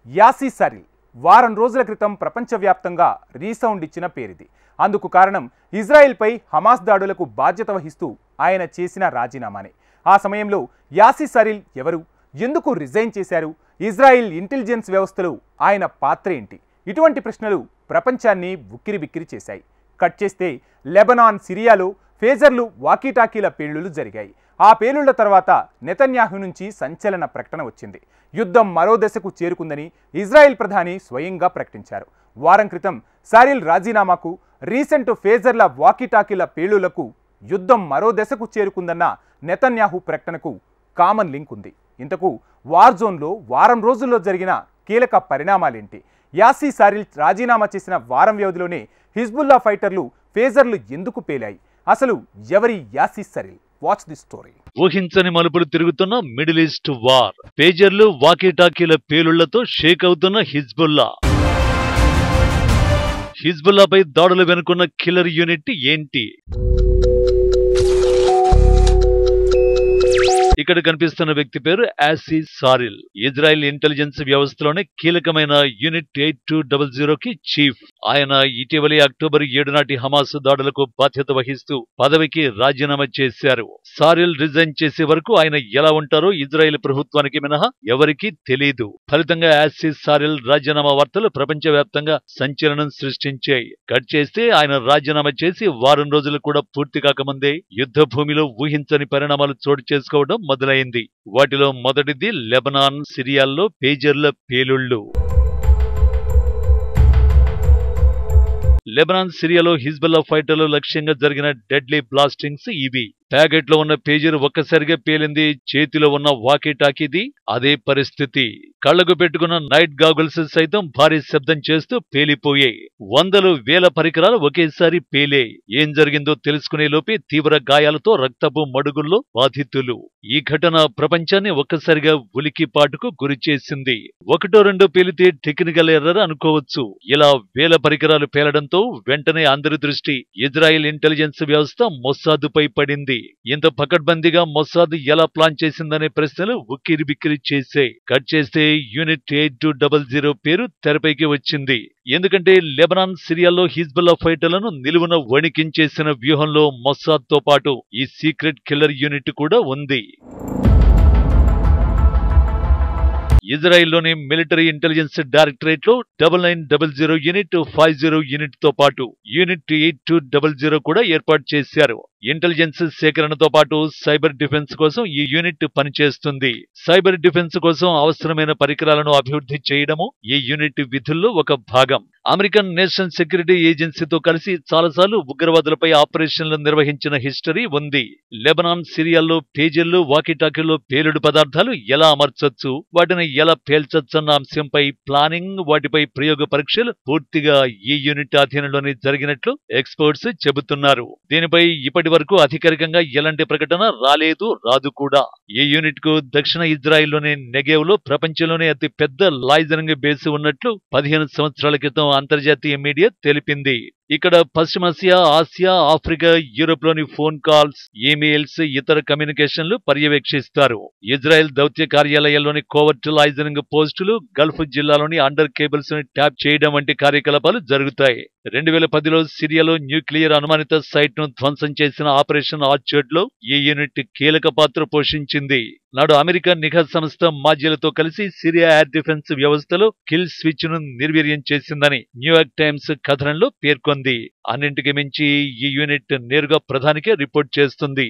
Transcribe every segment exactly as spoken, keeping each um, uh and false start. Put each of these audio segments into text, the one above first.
యాసీ సారిల్ వారం రోజుల క్రితం ప్రపంచవ్యాప్తంగా రీసౌండ్ ఇచ్చిన పేరిది. అందుకు కారణం ఇజ్రాయెల్పై హమాస్ దాడులకు బాధ్యత వహిస్తూ ఆయన చేసిన రాజీనామానే. ఆ సమయంలో యాసీ సారిల్ ఎవరు, ఎందుకు రిజైన్ చేశారు, ఇజ్రాయెల్ ఇంటెలిజెన్స్ వ్యవస్థలో ఆయన పాత్ర ఏంటి? ఇటువంటి ప్రశ్నలు ప్రపంచాన్ని ఉక్కిరిబిక్కిరి చేశాయి. కట్ చేస్తే లెబనాన్, సిరియాలో ఫేజర్లు, వాకీటాకీల పేలుళ్లు జరిగాయి. ఆ పేలుళ్ల తర్వాత నెతన్యాహు నుంచి సంచలన ప్రకటన వచ్చింది. యుద్ధం మరో దశకు చేరుకుందని ఇజ్రాయెల్ ప్రధాని స్వయంగా ప్రకటించారు. వారం క్రితం సారిల్ రాజీనామాకు, రీసెంట్ ఫేజర్ల, వాకీటాకీల పేలుళ్లకు యుద్ధం మరో దశకు చేరుకుందన్న నెతన్యాహు ప్రకటనకు కామన్ లింక్ ఉంది. ఇంతకు వార్ జోన్లో వారం రోజుల్లో జరిగిన కీలక పరిణామాలేంటి? యాసీ సారిల్ రాజీనామా చేసిన వారం వ్యవధిలోనే హిజ్బుల్లా ఫైటర్లు, ఫేజర్లు ఎందుకు పేలాయి? అసలు ఎవరి యాసీ సారిల్? Watch the story. ఊహించని మలుపులు తిరుగుతున్న మిడిల్ ఈస్ట్ వార్, పేజర్లు, వాకీటాకీల పేలుళ్లతో షేక్ అవుతున్న హిజ్బుల్లా. హిజ్బుల్లాపై దాడులు వెనుకున్న కిల్లర్ యూనిట్ ఏంటి? ఇక్కడ కనిపిస్తున్న వ్యక్తి పేరు యాసీ సారిల్. ఇజ్రాయెల్ ఇంటెలిజెన్స్ వ్యవస్థలోనే కీలకమైన యూనిట్ ఎయిట్ టూ డబల్ జీరోకి చీఫ్. ఆయన ఇటీవలి అక్టోబర్ ఏడు నాటి హమాస్ దాడులకు బాధ్యత వహిస్తూ పదవికి రాజీనామా చేశారు. సారిల్ రిజైన్ చేసే వరకు ఆయన ఎలా ఉంటారో ఇజ్రాయెల్ ప్రభుత్వానికి మినహా ఎవరికీ తెలీదు. ఫలితంగా యాసీ సారిల్ రాజీనామా వార్తలు ప్రపంచవ్యాప్తంగా సంచలనం సృష్టించాయి. కట్ చేస్తే ఆయన రాజీనామా చేసి వారం రోజులు కూడా పూర్తి కాకముందే యుద్ధ భూమిలో ఊహించని పరిణామాలు చోటు చేసుకోవడం మొదలైంది. వాటిలో మొదటిది లెబనాన్, సిరియాల్లో పేజర్ల పేలుళ్లు. లెబనాన్, సిరియాలో హిజ్బుల్లా ఫైటర్లు లక్ష్యంగా జరిగిన డెడ్లీ బ్లాస్టింగ్స్ ఇవి. ప్యాకెట్లో ఉన్న పేజర్ ఒక్కసారిగా పేలింది. చేతిలో ఉన్న వాకీటాకీది అదే పరిస్థితి. కళ్లకు పెట్టుకున్న నైట్ గాగుల్స్ సైతం భారీ శబ్దం చేస్తూ పేలిపోయాయి. వందలు వేల పరికరాలు ఒకేసారి పేలే. ఏం జరిగిందో తెలుసుకునే లోపే తీవ్ర గాయాలతో రక్తపు మడుగుల్లో బాధితులు. ఈ ఘటన ప్రపంచాన్ని ఒక్కసారిగా ఉలికిపాటుకు గురిచేసింది. ఒకటో రెండో పేలితే టెక్నికల్ ఎర్రర్ అనుకోవచ్చు. ఇలా వేల పరికరాలు పేలడంతో వెంటనే అందరి దృష్టి ఇజ్రాయెల్ ఇంటెలిజెన్స్ వ్యవస్థ మొస్సాదుపై పడింది. ఇంత పకడ్బందీగా మొస్సాద్ ఎలా ప్లాన్ చేసిందనే ప్రశ్నలు ఉక్కిరిబిక్కిరి చేశాయి. కట్ చేస్తే unit eight two double zero పేరు తెరపైకి వచ్చింది. ఎందుకంటే లెబనాన్, సిరియాలో హిజ్బుల్లా ఫైటర్లను నిలువున వణికించేసిన వ్యూహంలో మొస్సాద్ తో పాటు ఈ సీక్రెట్ కిల్లర్ యూనిట్ కూడా ఉంది. ఇజ్రాయెల్లోని మిలిటరీ ఇంటెలిజెన్స్ డైరెక్టరేట్ లో double nine double zero unit, five zero unit తో పాటు unit eight two double zero కూడా ఏర్పాటు చేశారు. ఇంటెలిజెన్స్ సేకరణతో పాటు సైబర్ డిఫెన్స్ కోసం ఈ యూనిట్ పనిచేస్తుంది. సైబర్ డిఫెన్స్ కోసం అవసరమైన పరికరాలను అభివృద్ధి చేయడము ఈ యూనిట్ విధుల్లో ఒక భాగం. అమెరికన్ నేషనల్ సెక్యూరిటీ ఏజెన్సీతో కలిసి చాలాసార్లు ఉగ్రవాదులపై ఆపరేషన్లు నిర్వహించిన హిస్టరీ ఉంది. లెబనాన్, సిరియాల్లో పేజర్లు, వాకీటాకీల్లో పేలుడు పదార్థాలు ఎలా అమర్చొచ్చు, వాటిని ఎలా పేల్చొచ్చన్న అంశంపై ప్లానింగ్, వాటిపై ప్రయోగ పరీక్షలు పూర్తిగా ఈ యూనిట్ ఆధీనంలోనే జరిగినట్లు ఎక్స్పర్ట్స్ చెబుతున్నారు. దీనిపై ఇప్పటి వరకు అధికారికంగా ఎలాంటి ప్రకటన రాలేదు, రాదు కూడా. ఈ యూనిట్ కు దక్షిణ ఇజ్రాయెల్లోని నెగేవ్ లో ప్రపంచంలోనే అతి పెద్ద లాయిజనింగ్ బేస్ ఉన్నట్లు పదిహేను సంవత్సరాల క్రితం అంతర్జాతీయ మీడియా తెలిపింది. ఇక్కడ పశ్చిమాసియా, ఆసియా, ఆఫ్రికా, యూరోప్ లోని ఫోన్ కాల్స్, ఈమెయిల్స్, ఇతర కమ్యూనికేషన్లు పర్యవేక్షిస్తారు. ఇజ్రాయెల్ దౌత్య కార్యాలయాల్లోని కోవర్ట్ లైజనింగ్ పోస్టులు, గల్ఫ్ జిల్లాలోని అండర్ కేబుల్స్ ని ట్యాప్ చేయడం వంటి కార్యకలాపాలు జరుగుతాయి. రెండు వేల పదిలో సిరియాలో న్యూక్లియర్ అనుమానిత సైట్ ను ధ్వంసం చేసిన ఆపరేషన్ ఆర్చర్డ్ లో ఈ యూనిట్ కీలక పాత్ర పోషించింది. నాడు అమెరికా నిఘా సంస్థ మాజ్యలతో కలిసి సిరియా ఎయిర్ డిఫెన్స్ వ్యవస్థలో కిల్ స్విచ్ ను నిర్వీర్యం చేసిందని న్యూయార్క్ టైమ్స్ కథనంలో పేర్కొంది. అన్నింటికి మించి ఈ యూనిట్ నేరుగా ప్రధానికే రిపోర్ట్ చేస్తుంది.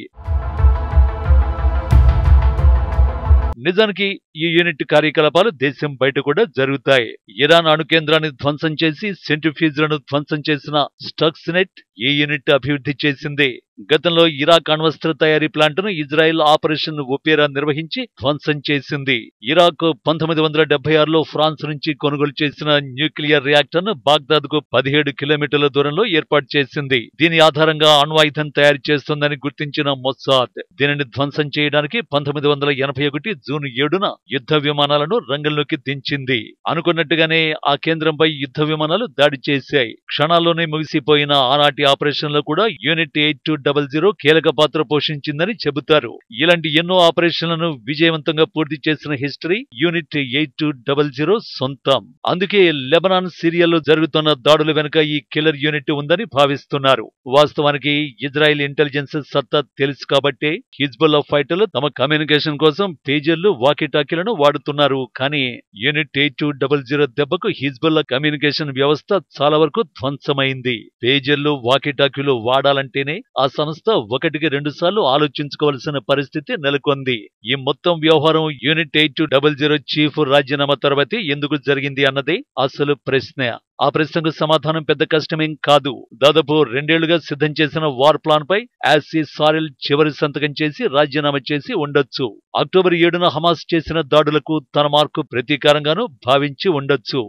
నిజానికి ఈ యూనిట్ కార్యకలాపాలు దేశం బయట కూడా జరుగుతాయి. ఇరాన్ అణు కేంద్రాన్ని ధ్వంసం చేసి సెంట్రిఫ్యూజ్లను ధ్వంసం చేసిన స్టక్స్నెట్ ఈ యూనిట్ అభివృద్ధి చేసింది. గతంలో ఇరాక్ అణ్వస్త్ర తయారీ ప్లాంట్ ను ఇజ్రాయెల్ ఆపరేషన్ ఒపేరా నిర్వహించి ధ్వంసం చేసింది. ఇరాక్ పంతొమ్మిది వందల డెబ్బై ఆరులో ఫ్రాన్స్ నుంచి కొనుగోలు చేసిన న్యూక్లియర్ రియాక్టర్ ను బాగ్దాద్ కు పదిహేడు కిలోమీటర్ల దూరంలో ఏర్పాటు చేసింది. దీని ఆధారంగా అణ్వాయుధం తయారు చేస్తోందని గుర్తించిన మొస్సాద్ దీనిని ధ్వంసం చేయడానికి పంతొమ్మిది వందల ఎనభై ఒకటి జూన్ ఏడున యుద్ధ విమానాలను రంగంలోకి దించింది. అనుకున్నట్టుగానే ఆ కేంద్రంపై యుద్ధ విమానాలు దాడి చేశాయి. క్షణాల్లోనే ముగిసిపోయిన ఆనాటి ఆపరేషన్ లో కూడా unit eight two double zero కీలక పాత్ర పోషించిందని చెబుతారు. ఇలాంటి ఎన్నో ఆపరేషన్లను విజయవంతంగా పూర్తి చేసిన history unit eight two double zero సొంతం. అందుకే లెబనాన్, సిరియాలో జరుగుతున్న దాడుల వెనుక ఈ కిల్లర్ యూనిట్ ఉందని భావిస్తున్నారు. వాస్తవానికి ఇజ్రాయెల్ ఇంటెలిజెన్స్ సత్తా తెలుసు కాబట్టే హిజ్బుల్లా ఫైటర్లు తమ కమ్యూనికేషన్ కోసం పేజర్లు, వాకీటాకీలను వాడుతున్నారు. కానీ unit eight two double zero దెబ్బకు హిజ్బుల్లా కమ్యూనికేషన్ వ్యవస్థ చాలా వరకు ధ్వంసమైంది. పేజర్లు, వాకీటాకీలు వాడాలంటేనే ఆ సంస్థ ఒకటికి రెండు సార్లు ఆలోచించుకోవాల్సిన పరిస్థితి నెలకొంది. ఈ మొత్తం వ్యవహారం unit eight two double zero chief రాజీనామా తర్వాతే ఎందుకు జరిగింది అన్నదే అసలు ప్రశ్న. ఆ ప్రశ్నకు సమాధానం పెద్ద కష్టమేం కాదు. దాదాపు రెండేళ్లుగా సిద్ధం చేసిన వార్ ప్లాన్ పై యాసీ సారెల్ చివరి సంతకం చేసి రాజీనామా చేసి ఉండొచ్చు. అక్టోబర్ ఏడున హమాస్ చేసిన దాడులకు తన మార్కు ప్రతీకారంగానూ భావించి ఉండొచ్చు.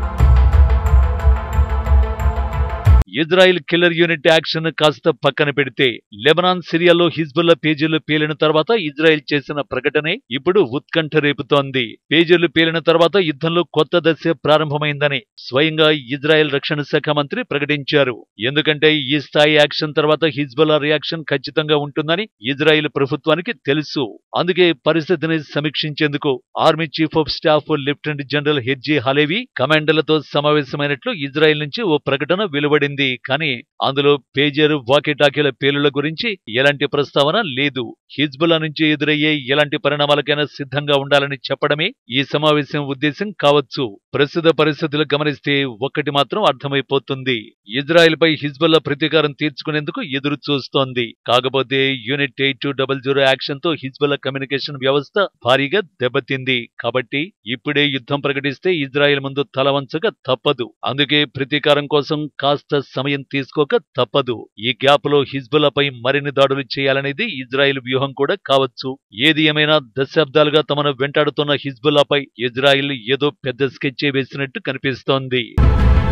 ఇజ్రాయిల్ కిల్లర్ యూనిట్ యాక్షన్ కాస్త పక్కన పెడితే లెబనాన్, సిరియాలో హిజ్బుల్లా పేజీలు పేలిన తర్వాత ఇజ్రాయెల్ చేసిన ప్రకటనే ఇప్పుడు ఉత్కంఠ రేపుతోంది. పేజీలు పేలిన తర్వాత యుద్ధంలో కొత్త దశ ప్రారంభమైందని స్వయంగా ఇజ్రాయెల్ రక్షణ శాఖ మంత్రి ప్రకటించారు. ఎందుకంటే ఈ స్థాయి యాక్షన్ తర్వాత హిజ్బుల్లా రియాక్షన్ ఖచ్చితంగా ఉంటుందని ఇజ్రాయెల్ ప్రభుత్వానికి తెలుసు. అందుకే పరిస్థితిని సమీక్షించేందుకు army chief of staff lieutenant general Herzi Halevi కమాండర్లతో సమావేశమైనట్లు ఇజ్రాయెల్ నుంచి ఓ ప్రకటన వెలువడింది. కానీ అందులో పేజర్, వాకీటాకీల పేలుల గురించి ఎలాంటి ప్రస్తావన లేదు. హిజ్బుల్లా నుంచి ఎదురయ్యే ఎలాంటి పరిణామాలకైనా సిద్ధంగా ఉండాలని చెప్పడమే ఈ సమావేశం ఉద్దేశం కావచ్చు. ప్రస్తుత పరిస్థితులు గమనిస్తే ఒక్కటి మాత్రం అర్థమైపోతుంది. ఇజ్రాయెల్ పై హిజ్బుల్లా ప్రతీకారం తీర్చుకునేందుకు ఎదురు చూస్తోంది. కాకపోతే unit eight two double zero action తో హిజ్బుల్లా కమ్యూనికేషన్ వ్యవస్థ భారీగా దెబ్బతింది. కాబట్టి ఇప్పుడే యుద్ధం ప్రకటిస్తే ఇజ్రాయెల్ ముందు తల వంచక తప్పదు. అందుకే ప్రతీకారం కోసం కాస్త సమయం తీసుకోక తప్పదు. ఈ గ్యాప్ లో హిజ్బుల్లాపై మరిన్ని దాడులు చేయాలనేది ఇజ్రాయెల్ వ్యూహం కూడా కావచ్చు. ఏది ఏమైనా దశాబ్దాలుగా తమను వెంటాడుతున్న హిజ్బుల్లాపై ఇజ్రాయెల్ ఏదో పెద్ద స్కెచ్ వేసినట్టు కనిపిస్తోంది.